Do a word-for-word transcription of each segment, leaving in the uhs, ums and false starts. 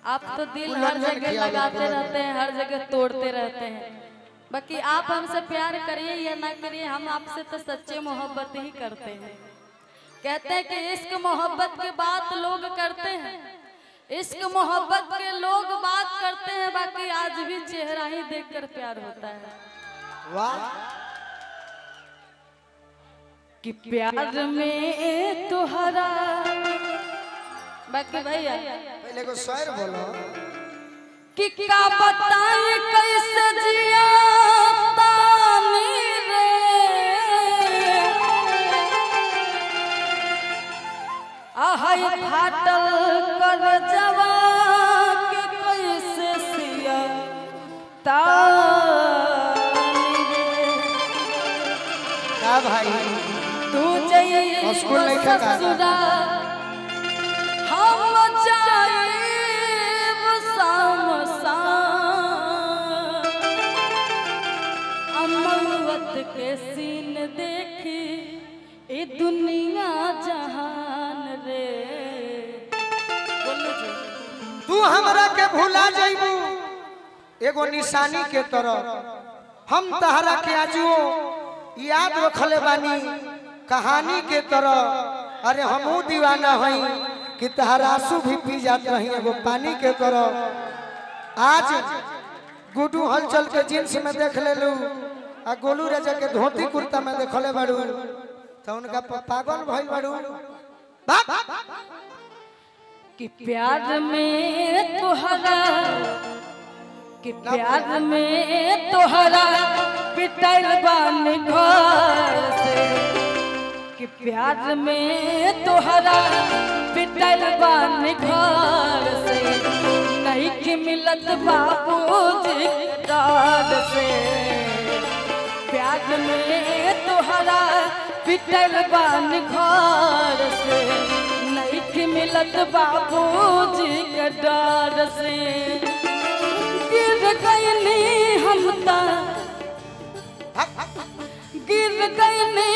आप तो दिल हर जगह लगाते रहते हैं, हर जगह तोड़ते रहते हैं। बाकी आप हमसे प्यार करिए या ना करिए, हम आपसे तो सच्चे मोहब्बत ही करते हैं। कहते हैं कि इश्क मोहब्बत की बात लोग करते हैं, इश्क मोहब्बत के लोग बात करते हैं, बाकी आज भी चेहरा ही देखकर प्यार होता है। वाह कि प्यार में तुहरा। बाकी भैया पहले को शायर बोलो कि क्या बताएं कैसे जिया तानी रे, आहै फाटल कर जवा के कैसे सिया तानी रे। क्या भाई तू जाइए स्कूल नहीं खा ससुरा, हम जाइब शाम शाम, अमौत के सीन देखी ए दुनिया जहान रे। तू हमरा के भुला जाइबू एगो निशानी के तरह, हम तहरा के आजुओ याद रखले बानी कहानी के तरह। अरे हमू दीवाना हई कि तहरा आंसू भी पी जात रही एगो पानी के तरह। आज गुडू हलचल के जींस में देख लेलू आ गोलू राजा के धोती कुर्ता में देखले बाड़ू तो उनका पागल भइल बाड़ू। कि प्यार में तुहरा, कि प्यार में तुहरा पिटल बानी घर से, कि प्यार में तुहरा पिटल बानी घर से, नहीं कि मिलत बाबूजी डार से। प्यार में तुहरा पिटल बानी घर से, नहीं कि मिलत बाबूजी के डार से। गिर गईनी हम ता, गिर गईनी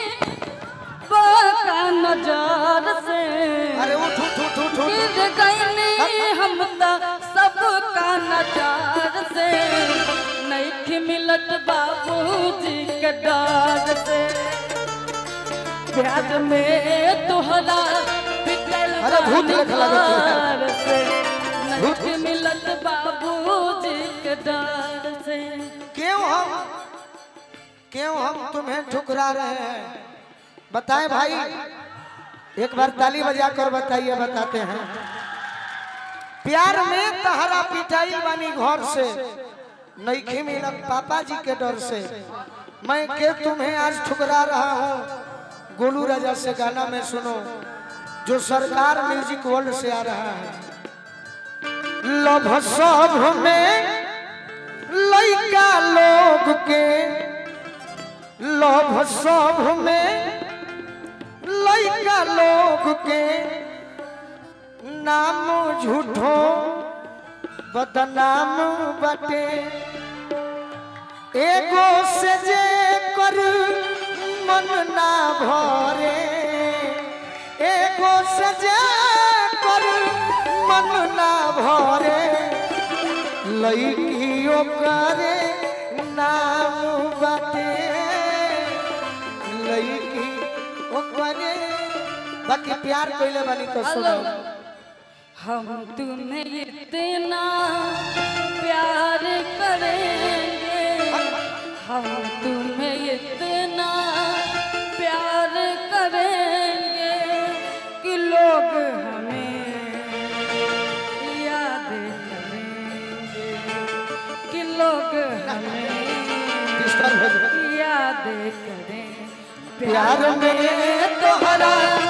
बाका नजर से। अरे उठ उठ उठ उठ उठ। गिर गईनी हम ता सबका नजर से, नहीं कि मिलत बाबूजी के डार से। प्यार में तुहरा पिटल बानी से, नहीं कि मिलत बाबूजी के डार से। क्यों हम क्यों हम तुम्हें ठुकरा रहे हैं बताएं भाई, एक बार ताली बजा कर बताइए। बताते हैं प्यार में तहरा पिटाई बानी घर से, नहीं मिलत पापा जी के डर से। मैं के तुम्हें आज ठुकरा रहा हूँ गोलू राजा से गाना में सुनो जो सरकार म्यूजिक वर्ल्ड से आ रहा है। लभ सब में लइका लोग के, लभ सब में लइका लोग के, नाम झूठो बदनाम बटे। एगो से जे कर मन ना भरे, एगो से जे कर मन ना भरे, लइकियो करे नाम बटे। लइकी ओकरे बाकी प्यार कइले बानी तो सुनो। हम तुम्हें इतना प्यार करेंगे, हम तुम्हें इतना प्यार करेंगे कि लोग हमें याद करेंगे, कि लोग हमें याद करें। प्यार में तोहरा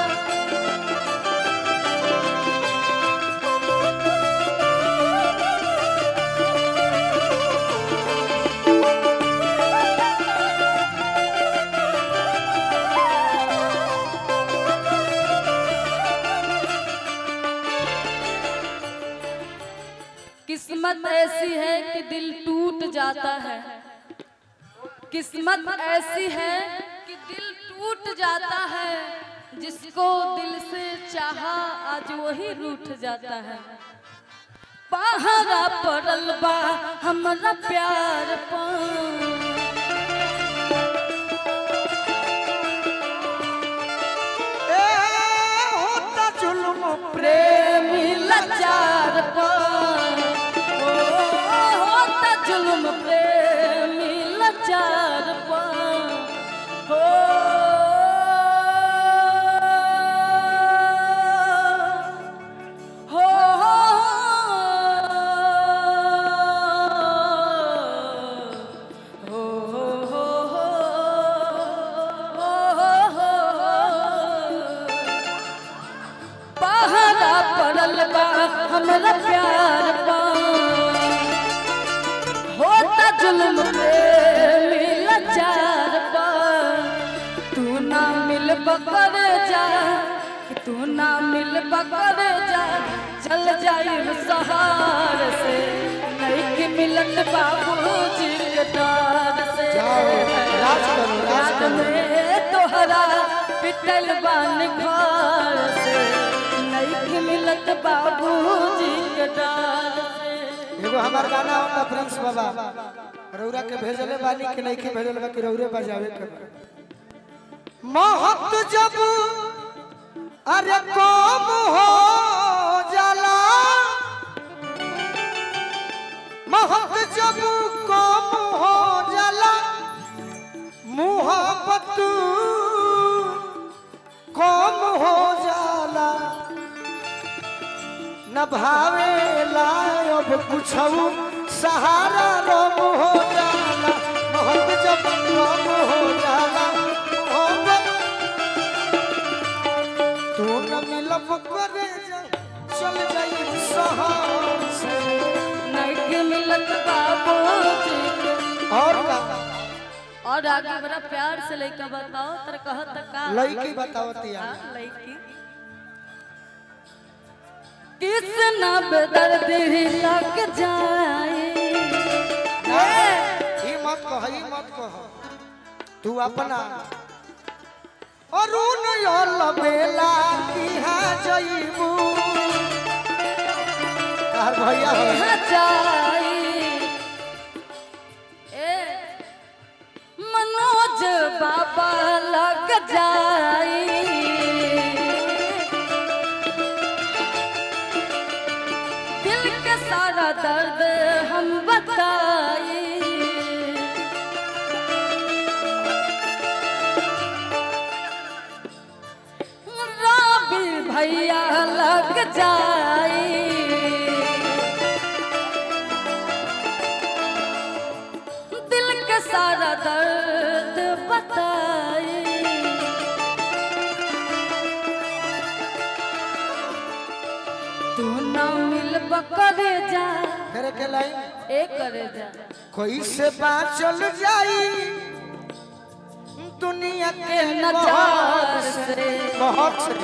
किस्मत ऐसी है कि दिल टूट जाता है, किस्मत ऐसी है कि दिल टूट जाता है, जिसको दिल से चाहा आज वही रूठ जाता है। पहरा पड़ल बा हमरा प्यार पर ए होता जुल्म प्रेमी लाचार पर ओ होता जुल्म प्रेमी लाचार पर हो हमरा प्यार पा होता जुल्म प्रेमी लाचार पा तू ना मिल बकर जा तू ना मिल बकर जा चल जाई सहार से नहीं कि मिलन बाबूजी के डार से रात में तोहरा पिटल बान घर से नहीं मिलत बाबूजी के डार से। एगो हमार गाना होता प्रिंस बाबा रौरा के भेजले बानी कि नहीं के भेजले बा कि रौरे बजावे के महत जब अरे कम हो जाला महत जब कम हो जाला मोहब्बत कम हो जाला न भावेला अब कुछ सहारा रम हो जाला मोहब्बत जब रम हो जाला मोहब्बत तू न मिलब करे जा चल जाई सहार से नहीं मिलत बाबूजी और का और आगे बड़ा प्यार से लइका बताओ तर कहत का लइकी बतावतिया लइकी किसना बेदर्द ही लग जाए ई मत कह ई मत कह तू अपना अरुण यल बेला किहा जइबू तार भैया हो जाई ए मनोज बाबा लग जाई दिल के सारा दर्द हम बताई राबी भैया लग जाई दिल के सारा दर्द बताई तू ना मिल बकरे जा करे के लाई ए करे जा कोई से बाँचल जाई दुनिया के नजार से कहत से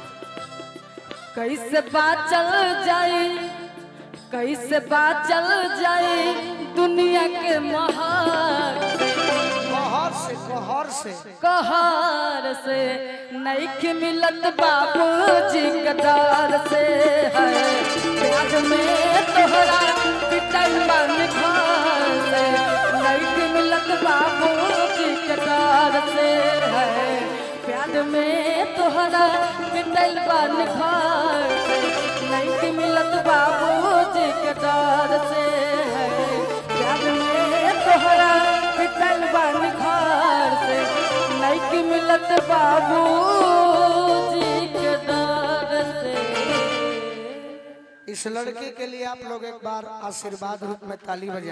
कैसे बाचल जाई कैसे बाचल जाई दुनिया के महार कहर से कहर से कहार से नहीं मिलत बाबूजी के डार से है प्याज में तोहरा पिटल बन घर से नहीं मिलत बाबूजी के डार से है प्याज में तोहरा पिटल बन घर से नहीं मिलत बाबूजी के डार से है प्याज में तोहरा पिटल बन घर से नहीं मिलत बाबूजी के डार से। इस लड़के के लिए आप लोग एक बार आशीर्वाद रूप में ताली बजाएं।